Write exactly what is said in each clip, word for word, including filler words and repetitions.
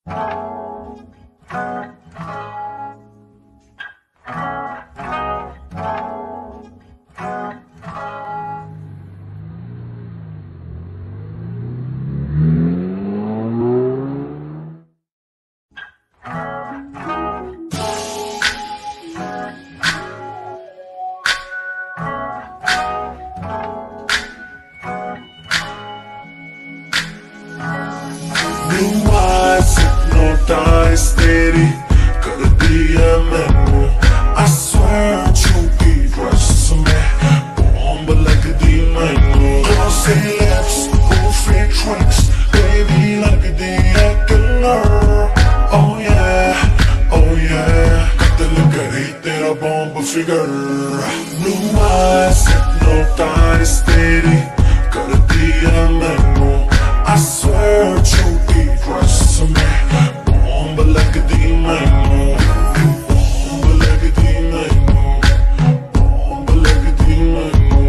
Blue eyes hypnotize तेरी कर दिया मैनू I swear झूठी ड्रेस में बॉम्ब लग दी मैनू Glossy lips, goofy tricks, baby लग दी है killer Oh yeah, oh yeah कत्ल करी तेरा bomb figure Blue eyes hypnotize तेरी कर दिया मैनू I swear झूठी ड्रेस में बॉम्ब लग दी मैनू बॉम्ब लग दी मैनू बॉम्ब लग दी मैनू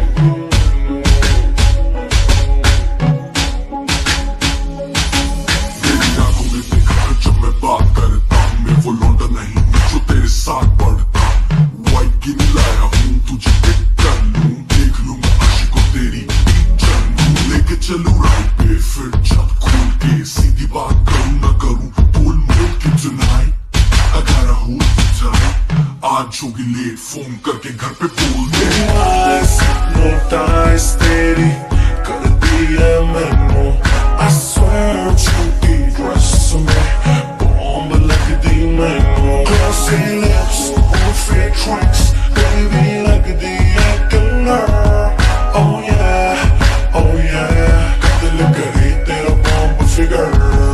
तेरी आंखों में देखा जब मैं बात करता हूँ मैं वो लौंडा नहीं जो तेरे साथ पढ़ता वाइट की नहीं लाया हूँ तुझे पिक कर लूँ देख लूँ मैं आशिकों तेरी जन्म लेके चलूँ राइट पे फिर छत खोल के सीधी बात करूँ ना करूँ बोल मोल के tonight I gotta hold you tight आज होगी लेट फोन करके घर पे बोल दे eyes hypnotize तेरी कर दिया मैनू I swear झूठी ड्रेस में बॉम्ब लग दी मैनू Glossy lips, goofy tricks, baby लग दी है killer Oh yeah, oh yeah कत्ल करी तेरा बॉम्ब फिगर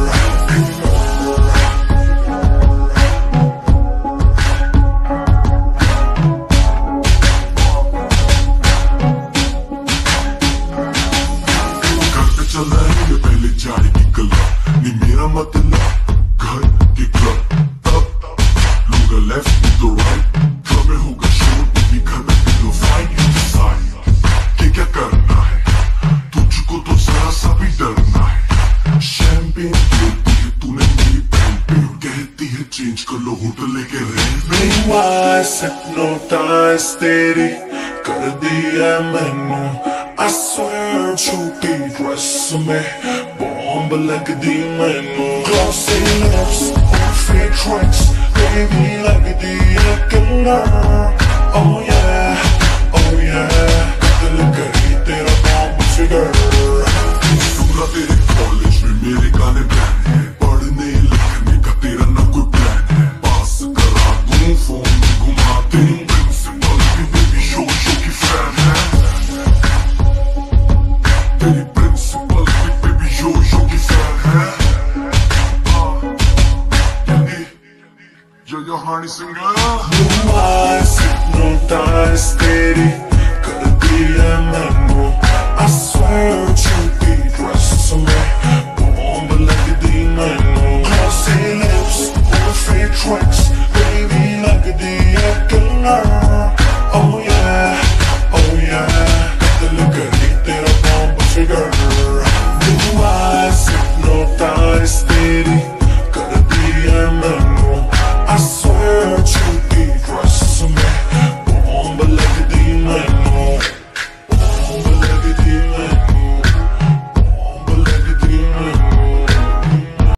घर पे चल रहे हैं पहले जाएगी गला नहीं मेरा मतलब घर के क्लब तब लूंगा left to the right club में होगा शोर भी घर में पिलो फाइट यू डिसाइड कि क्या करना है तुझको तो जरा सा भी डरना है शैंपेन पीती है तूने मेरी बहन पे कहती है चेंज कर लो होटल लेके रह Blue eyes hypnotize तेरी कर दिया मैनू I swear झूठी ड्रेस में बॉम्ब लग दी मैनू Glossy lips, goofy tricks, baby लग दी है killer Oh yeah, oh yeah कत्ल करी तेरा बॉम्ब फिगर दूंगा तेरे कॉलेज में मेरे गाने बैन है पढ़ने लिखने का तेरा ना कोई प्लान है पास करा दूं फोन घुमा दूं प्रिंसिपल भी बेबी शो शो की फैन है तेरी प्रिंसिपल भी बेबी शो शो की फैन है Yo yo honey singer Blue eyes hypnotize तेरी कर दिया मैनू I swear झूठी ड्रेस में बॉम्ब लग दी मैनू Glossy lips, goofy tricks, baby लग दी है killer